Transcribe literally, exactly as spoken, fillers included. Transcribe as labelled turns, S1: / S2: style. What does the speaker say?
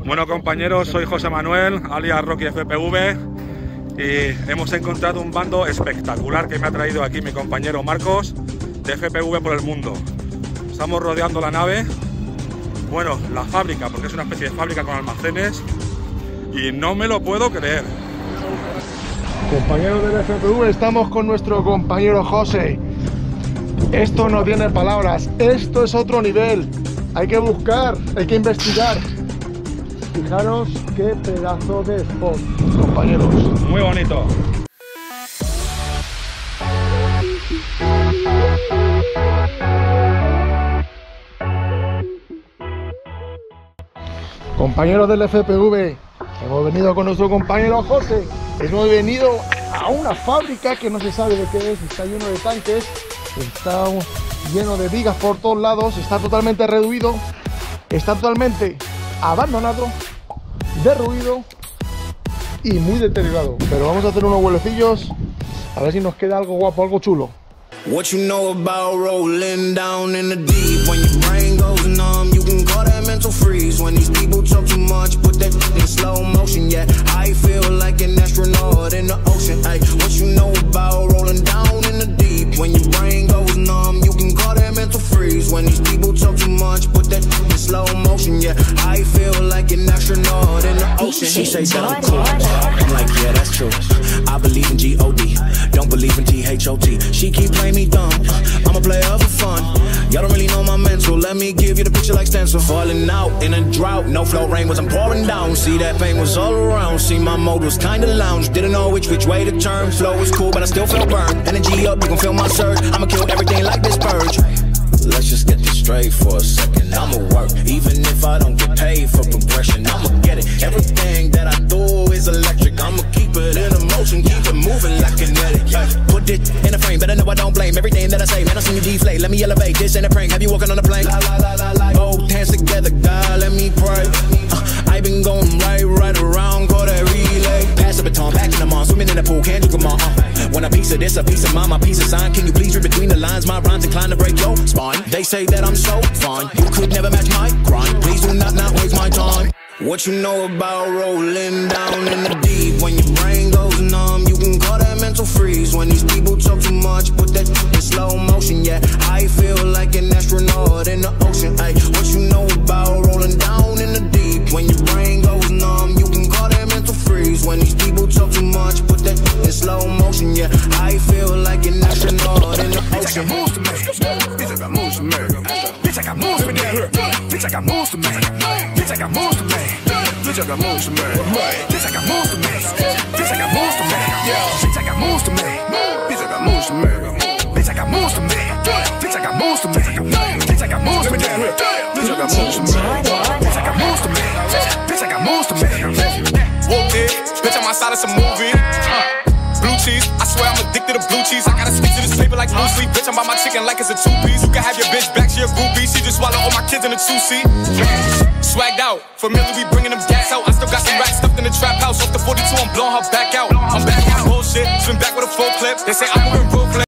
S1: Bueno, compañeros, soy José Manuel, alias Rocky F P V, y hemos encontrado un bando espectacular que me ha traído aquí mi compañero Marcos, de F P V por el mundo. Estamos rodeando la nave, bueno, la fábrica, porque es una especie de fábrica con almacenes, y no me lo puedo creer.
S2: Compañeros del F P V, estamos con nuestro compañero José. Esto no tiene palabras, esto es otro nivel. Hay que buscar, hay que investigar. Fijaros qué pedazo de spot, compañeros.
S1: Muy bonito.
S2: Compañeros del F P V, hemos venido con nuestro compañero José. Hemos venido a una fábrica que no se sabe de qué es, está lleno de tanques, está lleno de vigas por todos lados, está totalmente reducido, está totalmente abandonado, derruido y muy deteriorado. Pero vamos a hacer unos vuelecillos a ver si nos queda algo guapo, algo chulo.
S3: What you know about rolling down in the deep? When your brain goes numb, you can call that mental freeze. When these people talk too much, put that in slow motion. Yeah, I feel like an astronaut in the ocean. Ay, what you know about rolling down in the deep? When your brain goes numb, you can call that mental freeze. When these people talk too much, put that in slow motion. Yeah, I feel like an astronaut in the ocean. She say that I'm cool. I'm like, yeah, that's true. I believe in G O D, don't believe in T H O T. She keep playing me dumb, I'm a player for fun. Y'all don't really know my mental, let me give you the picture like stencil. Falling out in a drought, no flow rain was I'm pouring down. See that pain was all around, see my mode was kinda lounge. Didn't know which which way to turn, flow was cool but I still felt burned. Energy up, you can feel my surge, I'ma kill everything like this purge. Let's just get this straight for a second, I'ma work, even if I don't get paid for progression. I'ma get it, everything that I do is electric. I'ma keep it in motion, keep it moving like kinetic. Put it in a frame, better know I don't blame everything that I say. Man, I seen you deflate, let me elevate, this ain't a prank. Have you walking on a plane? La, la, la, la, la. Both hands together, God, let me pray. uh, I been going right, right around, call that relay. Pass the baton, back in the mall, swimming in the pool, can't you come on? uh, Want a piece of this, a piece of mine, my piece of sign. Can you please read between the lines? My rhymes inclined to break your spine. They say that I'm so fine, you could never match my grind. Please do not, not waste my time. What you know about rolling down in the deep? When your brain goes numb, you can call that mental freeze. When these people talk too much, put that in slow motion. Yeah, I feel like an astronaut in the ocean. Ay, what you know about rolling down in the deep? When your brain goes numb, you can call that mental freeze. When these people talk too much, put that in slow motion. Yeah, I feel like an astronaut in the ocean.
S4: Bitch, I got moves to make. Bitch, I got moves to make. Bitch, I got moves to make. Bitch, I got moves to make. Bitch, I got moves to make. Bitch, I got moves to make. Bitch, I got moves to make. Bitch, I got moves to make. Bitch, I got moves to make. Bitch, I got moves to make. Bitch, I got moves to make. Bitch, I got moves to make. Bitch, I got moves to make. Bitch, I got moves to make. Bitch, I got moves to make. Whoop it, bitch, I'm outside of some movie. Blue cheese, I swear I'm addicted to blue cheese. I gotta stick to this paper like blue sleep. Bitch, I'm by my chicken like it's a two-piece. You can have your bitch back, she a groupie. She just swallow all my kids in a two-seat. Swagged out, familiar, we bringing them gas out. I still got some racks stuffed in the trap house. Off the forty-two, I'm blowing her back out. I'm back on bullshit, spin back with a full clip. They say I'm moving real clip.